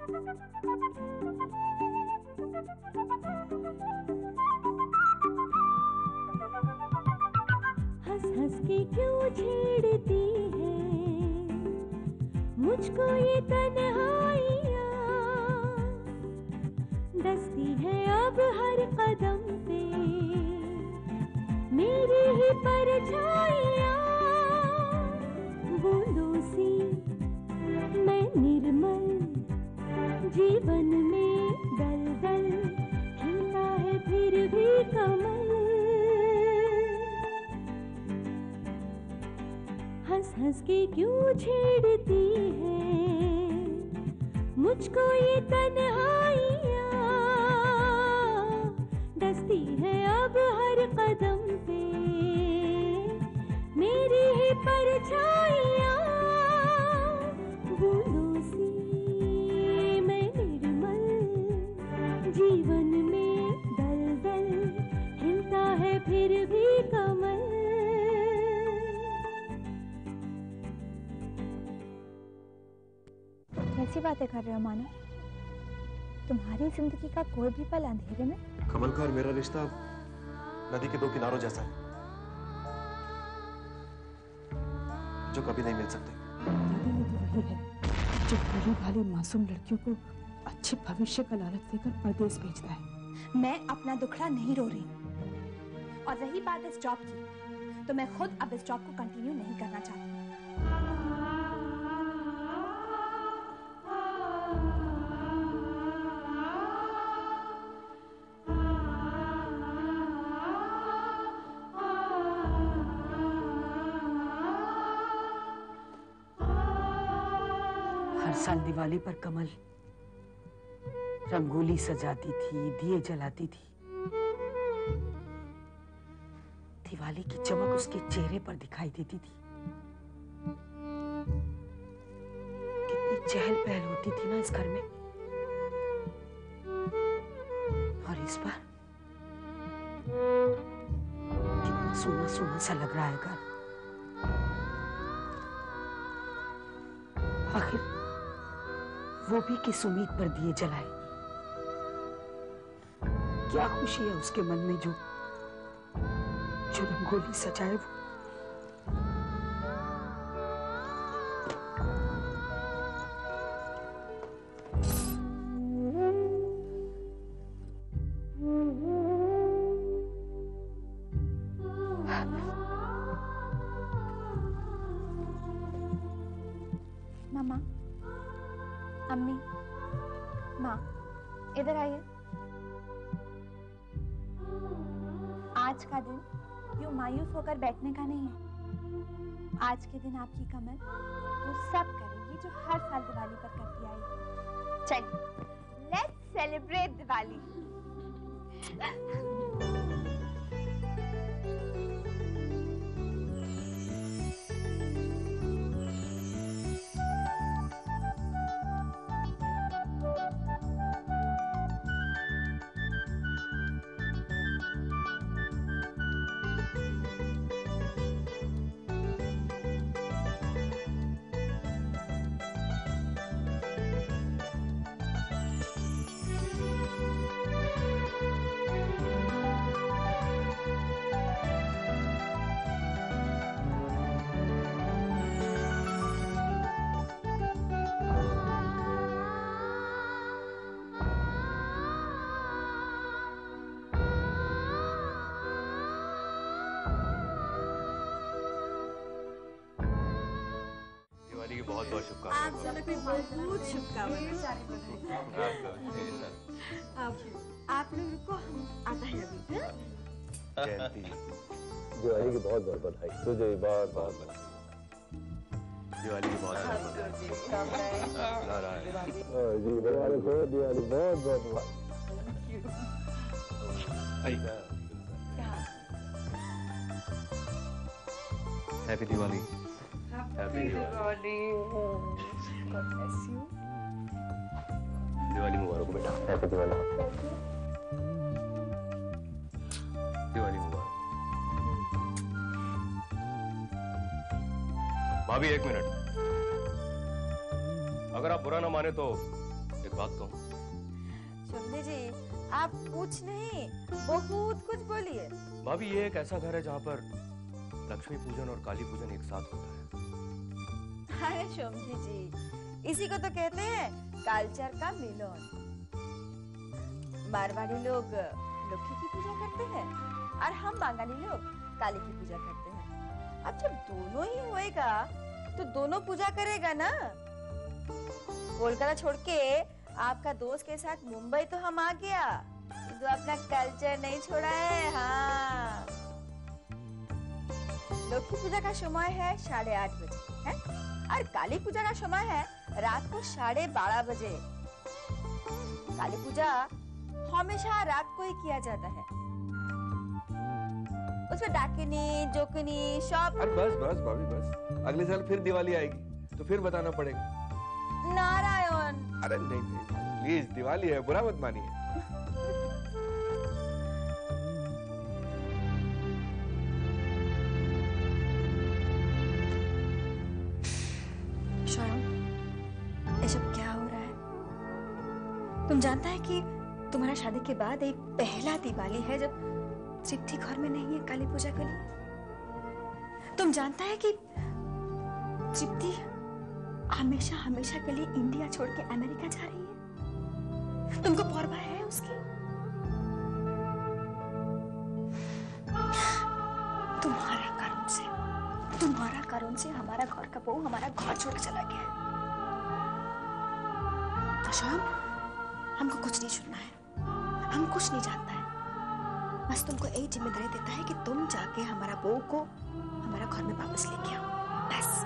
हंस हंस के क्यों छेड़ती है मुझको ये तन्हाइयाँ, दस्ती है अब हर कदम पे मेरी ही परछाइयाँ। बूंदों सी मैं निर्मल जीवन में दलदल, खिलता है फिर भी कमल। हंस हंस के क्यों छेड़ती है मुझको ये तन्हाइयाँ, दस्ती है अब हर कदम पे मेरी ही परछाइयाँ। बूंदों सी मैं निर्मल जीवन में दलदल, हिलता है फिर भी कमल। कैसी बातें कर रहे हो मानो? तुम्हारी जिंदगी का कोई भी पल अंधेरे में? कमल का और मेरा रिश्ता नदी के दो किनारों जैसा है जो कभी नहीं मिल सकते। दीदी ये तो वही है जो गरीब वाली मासूम लड़कियों को अच्छे भविष्य का लालच देकर परदेश भेजता है। मैं अपना दुखड़ा नहीं रो रही। और रही बात इस जॉब की, तो मैं खुद अब इस जॉब को कंटिन्यू नहीं करना चाहती। हर साल दिवाली पर कमल रंगोली सजाती थी, दिए जलाती थी। दिवाली की चमक उसके चेहरे पर दिखाई देती थी। कितनी चहल पहल होती थी ना इस घर में। और इस बार कितना सूना सूना सा लग रहा है घर। आखिर वो भी किस उम्मीद पर दिए जलाए? क्या खुशी है उसके मन में जो रंगोली सजाए वो। मामा, अम्मी, माँ, इधर आइए। आज का दिन यूं मायूस होकर बैठने का नहीं है। आज के दिन आपकी कमल वो सब करेगी जो हर साल दिवाली पर करती आई है। चलिए, लेट्स सेलिब्रेट दिवाली। दिवाली की बहुत बहुत शुभकामनाएं। आप सबको बहुत शुभकामनाएं। आप लोगों को आता है अभी। जयंती, दिवाली की बहुत बहुत बधाई। तुझे बहुत बहुत बधाई। दिवाली की बहुत बहुत बधाई। जी दिवाली बहुत बहुत बधाई। Happy Diwali. Happy Diwali. God bless you. Diwali मुबारक बेटा। हैप्पी दिवाली। दिवाली मुबारक। भाभी एक मिनट, अगर आप बुरा ना माने तो एक बात कहूँ? समझे जी, आप कुछ नहीं बहुत कुछ बोलिए। भाभी, ये एक ऐसा घर है जहाँ पर लक्ष्मी पूजन और काली पूजन एक साथ होता है। अरे शोमजी जी, इसी को तो कहते हैं कल्चर का मिलन। मारवाड़ी लोग लक्ष्मी की पूजा करते हैं और हम बंगाली लोग काली की पूजा करते हैं। अब जब दोनों ही होएगा तो दोनों पूजा करेगा ना। कोलकाता छोड़ के आपका दोस्त के साथ मुंबई तो हम आ गया, जो अपना कल्चर नहीं छोड़ा है। हाँ, लक्ष्मी पूजा का समय है 8:30 बजे है और काली पूजा का समय है रात को 12:30 बजे। काली पूजा हमेशा रात को ही किया जाता है। उसमें डाकिनी जोकिनी सब। अरे बस बस भाभी बस, अगले साल फिर दिवाली आएगी तो फिर बताना पड़ेगा। नारायण, अरे नहीं नहीं प्लीज, दिवाली है, बुरा मत मानिए। स्वयं, ये सब क्या हो रहा है? तुम जानता है कि तुम्हारा शादी के बाद एक पहला दिवाली है जब चिट्ठी घर में नहीं है काली पूजा के लिए। तुम जानता है कि चिट्ठी हमेशा हमेशा के लिए इंडिया छोड़ के अमेरिका जा रही है। तुमको परवाह है उसकी? तुम्हारा कारण से हमारा घर का बहू हमारा घर छोड़ चला गया है। तो शाम, हमको कुछ नहीं सुनना है, हम कुछ नहीं जानता है। बस तुमको यही जिम्मेदारी देता है कि तुम जाके हमारा बहू को हमारा घर में वापस लेके आओ, बस।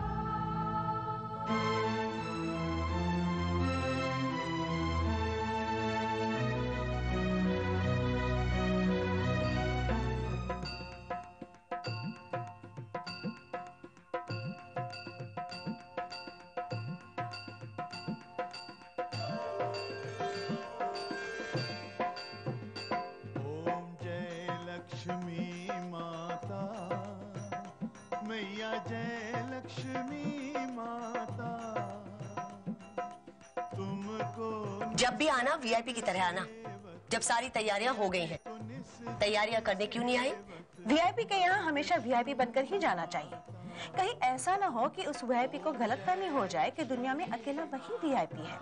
जब भी आना वीआईपी की तरह आना। जब सारी तैयारियां हो गई हैं, तैयारियां करने क्यों नहीं आई? वीआईपी के यहाँ हमेशा वीआईपी बनकर ही जाना चाहिए। कहीं ऐसा ना हो कि उस वीआईपी को गलतफहमी हो जाए कि दुनिया में अकेला वही वीआईपी है।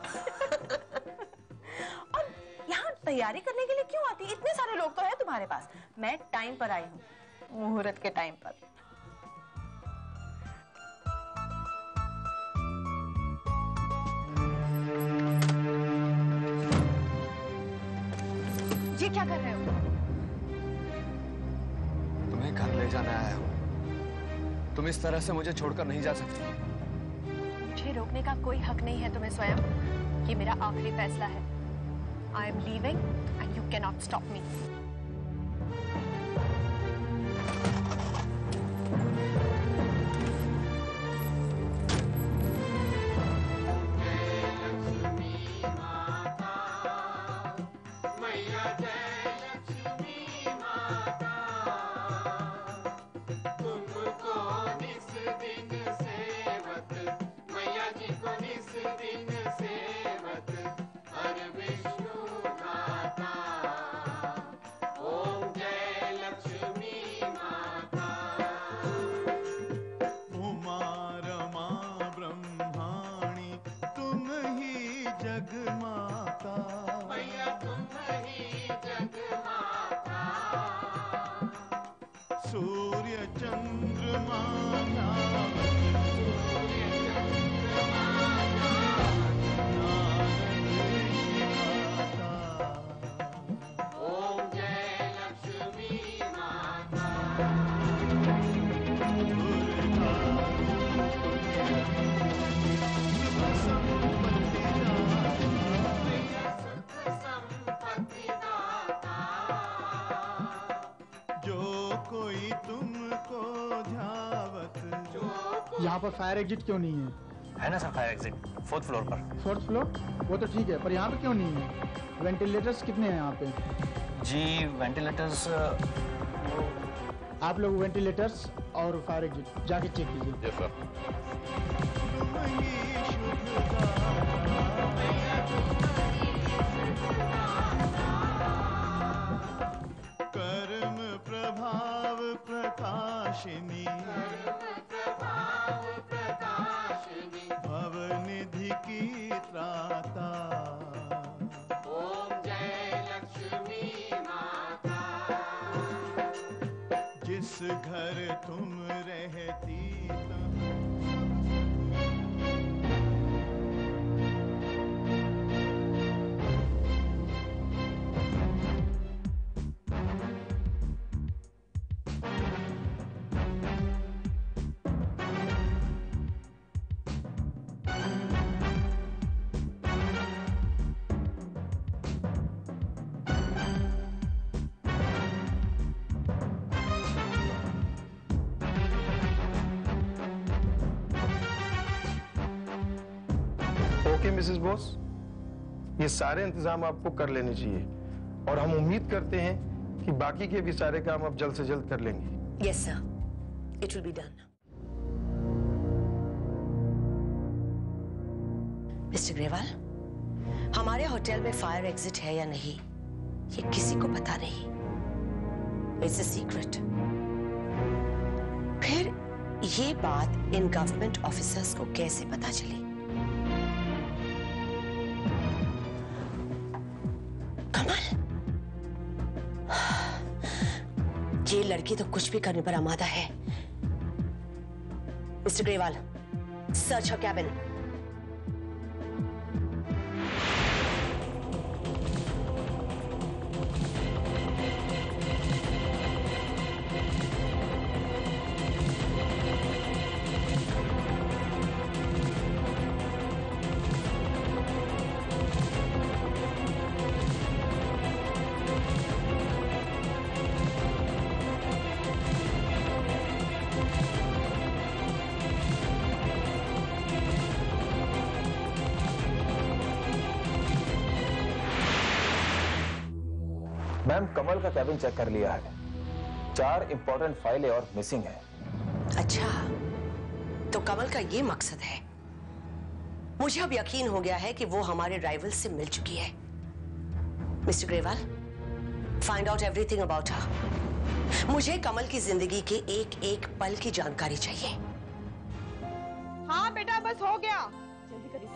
और यहाँ तैयारी करने के लिए क्यों आती? इतने सारे लोग तो हैं तुम्हारे पास। मैं टाइम पर आई हूँ, मुहूर्त के टाइम पर। ये क्या कर रहे हो? तुम्हें घर ले जाने आया हूँ। तुम इस तरह से मुझे छोड़कर नहीं जा सकती। मुझे रोकने का कोई हक नहीं है तुम्हें स्वयं। ये मेरा आखिरी फैसला है। I am leaving and you can not stop me. यहाँ पर फायर एग्जिट क्यों नहीं है? है ना sir fire exit, 4th floor पर। 4th floor? वो तो ठीक है, पर यहाँ पे क्यों नहीं है? वेंटिलेटर्स कितने हैं यहाँ पे? जी वेंटिलेटर्स, आप लोग वेंटिलेटर्स और फायर एग्जिट जाके चेक कीजिए। Yes sir. की त्राता। ओम जय लक्ष्मी माता। जिस घर तुम रहती ओके मिसेस बॉस, ये सारे इंतजाम आपको कर लेने चाहिए और हम उम्मीद करते हैं कि बाकी के भी सारे काम आप जल्द से जल्द कर लेंगे। Yes sir, it will be done. Mister Grewal, हमारे होटल में फायर एग्जिट है या नहीं ये किसी को पता नहीं। It's a secret. फिर ये बात इन गवर्नमेंट ऑफिसर्स को कैसे पता चली? कमल, ये लड़की तो कुछ भी करने पर आमादा है। Mister Grewal, search her cabin. Ma'am, Kamal का कैबिन चेक कर लिया है। 4 इंपॉर्टेंट फाइलें और मिसिंग है। अच्छा, तो कमल का ये मकसद है। मुझे अब यकीन हो गया है कि वो हमारे राइवल से मिल चुकी है। Mister Grewal, find out everything about her. मुझे कमल की जिंदगी के एक एक पल की जानकारी चाहिए। हाँ बेटा, बस हो गया। जल्दी करिए।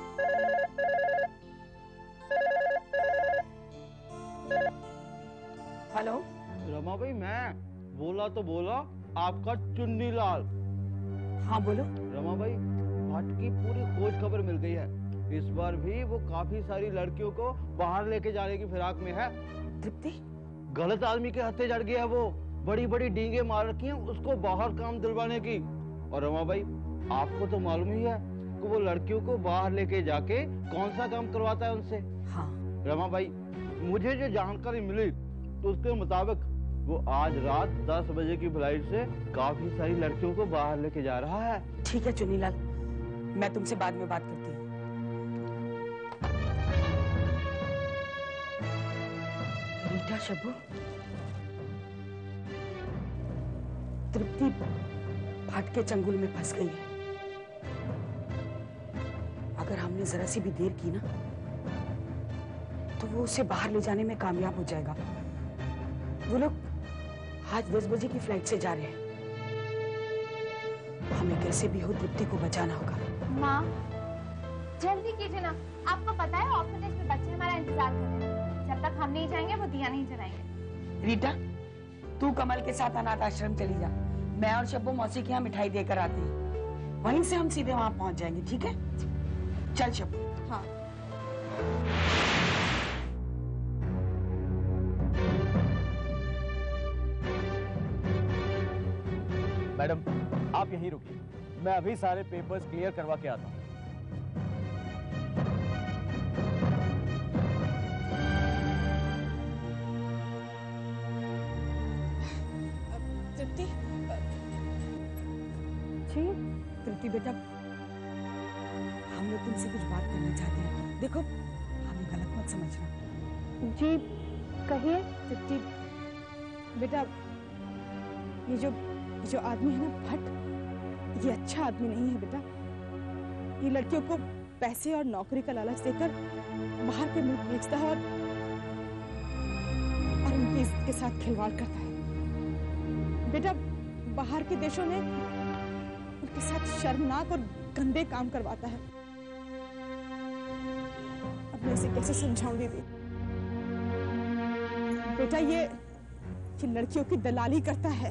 हेलो रमा भाई, मैं बोला तो बोला, आपका चुन्नी लाल। हाँ बोलो। रमा भाई, भट्ट की पूरी खोज खबर मिल गई है। इस बार भी वो काफी सारी लड़कियों को बाहर लेके जाने की फिराक में है। तृप्ति? गलत आदमी के हत्थे चढ़ गया है वो। बड़ी बड़ी डींगे मार रखी हैं उसको बाहर काम दिलवाने की। और रमा भाई, आपको तो मालूम ही है कि वो लड़कियों को बाहर लेके जाके कौन सा काम करवाता है उनसे। हाँ रमा भाई, मुझे जो जानकारी मिली तो उसके मुताबिक वो आज रात 10 बजे की फ्लाइट से काफी सारी लड़कियों को बाहर लेके जा रहा है। ठीक है चुन्नीलाल, मैं तुमसे बाद में बात करती हूँ। रीटा, शब्बू, तृप्ति भट्ट के चंगुल में फंस गई है। अगर हमने जरा सी भी देर की ना तो वो उसे बाहर ले जाने में कामयाब हो जाएगा। वो लोग आज 10 बजे की फ्लाइट से जा रहे हैं। हमें कैसे भी हो तृप्ति को बचाना होगा। माँ, जल्दी कीजिए ना। आपको पता है ऑर्फनेज में बच्चे हमारा इंतजार कर रहे हैं। जब तक हम नहीं जाएंगे वो दिया नहीं जलाएंगे। रीटा, तू कमल के साथ अनाथ आश्रम चली जा। मैं और शब्बू मौसी के यहाँ मिठाई देकर आते हैं। वहीं से हम सीधे वहां पहुंच जाएंगे। ठीक है, चल शब्बू। हाँ। मैडम, आप यहीं रुकिए, मैं अभी सारे पेपर्स क्लियर करवा के आता हूँ। तृप्ति जी, तृप्ति बेटा, हम लोग तुमसे कुछ बात करना चाहते हैं। देखो, हमें गलत मत समझना। जी कहिए। तृप्ति बेटा, ये जो आदमी है ना भट्ट, ये अच्छा आदमी नहीं है बेटा। ये लड़कियों को पैसे और नौकरी का लालच देकर बाहर के मुल्क भेजता है और उनकी इज्जत के साथ खिलवाड़ करता है। बेटा, बाहर के देशों में उनके साथ शर्मनाक और गंदे काम करवाता है। मैं इसे कैसे समझाऊं दीदी। बेटा ये लड़कियों की दलाली करता है।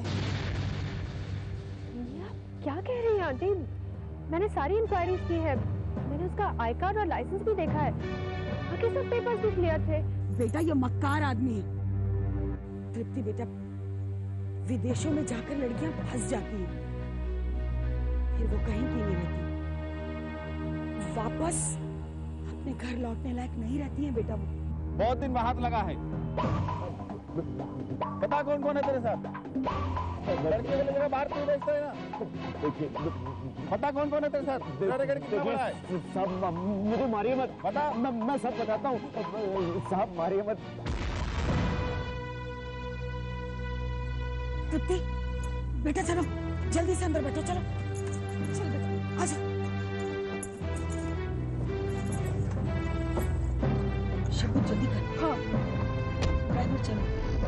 क्या कह रही हैं आंटी? मैंने सारी इंक्वायरीज की है, मैंने उसका आई कार्ड और लाइसेंस भी देखा है, बाकी सब पेपर्स भी क्लियर थे। बेटा ये मक्कार आदमी है। तृप्ति बेटा, विदेशों में जाकर लड़कियां फंस जाती हैं, फिर वो कहीं की नहीं रहती, वापस अपने घर लौटने लायक नहीं रहती हैं बेटा। वो बहुत दिन में हाथ लगा है। पता कौन कौन है तेरे साथ? लड़की वाली जगह बाहर क्यों भेजते हैं ना? पता कौन कौन है तेरे साथ? साहब मुझे मारिए मत। पता? मैं सब बताता हूँ साहब, मारिए मत। तृप्ति बेटा चलो जल्दी से अंदर बैठो, चलो चल बेटा आजा। शबू जल्दी कर। हाँ ड्राइवर चलो।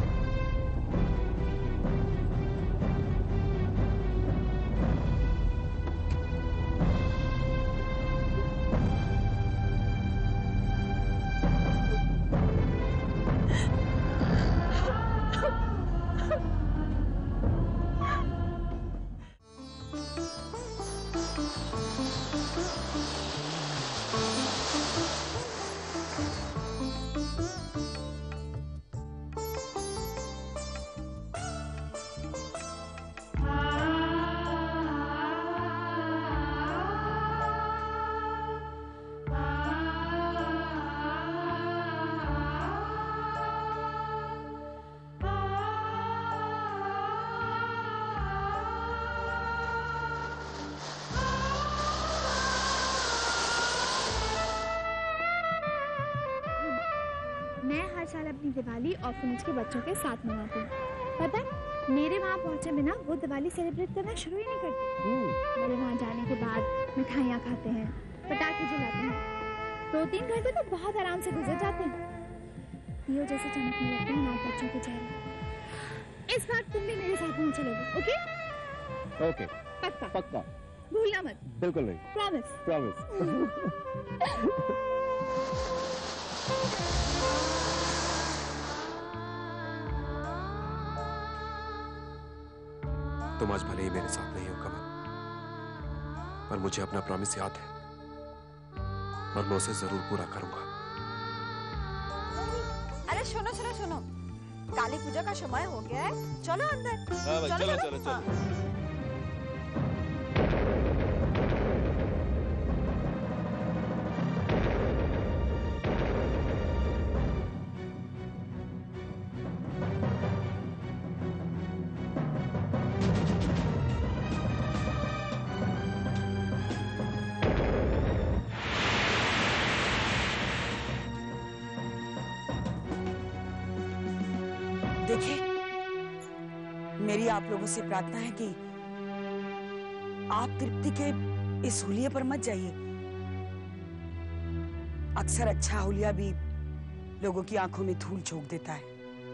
मैं हर साल अपनी दिवाली ऑर्फनेज के बच्चों के साथ मनाती हूँ। पता है मेरे वहाँ पहुँचे बिना वो दिवाली सेलिब्रेट करना शुरू ही नहीं करते। मेरे वहाँ जाने के बाद मिठाइयाँ खाते हैं, पटाखे जलाते हैं, 2-3 घंटे तो बहुत आराम से गुजर जाते हैं। दियो जैसे चमकने लगते हैं आप बच्चों के चेहरे। इस बार तुम भी मेरे साथ वहाँ चलोगे, ओके? ओके पक्का पक्का, भूलना मत। बिल्कुल नहीं। Promise promise. तुम आज भले ही मेरे साथ नहीं हो कमल, पर मुझे अपना प्रॉमिस याद है और मैं उसे जरूर पूरा करूंगा। अरे सुनो सुनो सुनो, काली पूजा का समय हो गया है, चलो अंदर। हाँ भाई, चलो चलो चलो। देखिए मेरी आप लोगों से प्रार्थना है कि आप तृप्ति के इस हुलिये पर मत जाइए। अक्सर अच्छा हुलिया भी लोगों की आंखों में धूल झोंक देता है,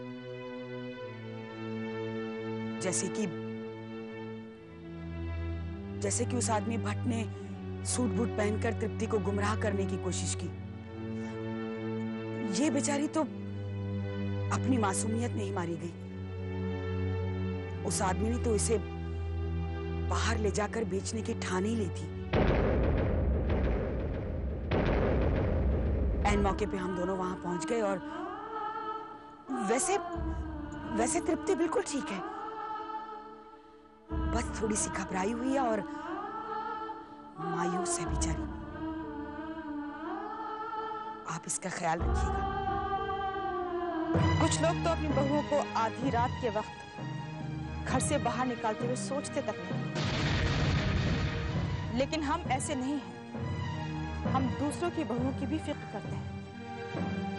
जैसे कि उस आदमी भट्ट ने सूट बूट पहनकर तृप्ति को गुमराह करने की कोशिश की। ये बेचारी तो अपनी मासूमियत में ही मारी गई। उस आदमी ने तो इसे बाहर ले जाकर बेचने की ठान ही ली थी। ऐन मौके पे हम दोनों वहां पहुंच गए और वैसे तृप्ति बिल्कुल ठीक है, बस थोड़ी सी घबराई हुई है और मायूस है बेचारी। आप इसका ख्याल रखिएगा। कुछ लोग तो अपनी बहुओं को आधी रात के वक्त घर से बाहर निकालते हुए सोचते तक नहीं, लेकिन हम ऐसे नहीं हैं। हम दूसरों की बहुओं की भी फिक्र करते हैं।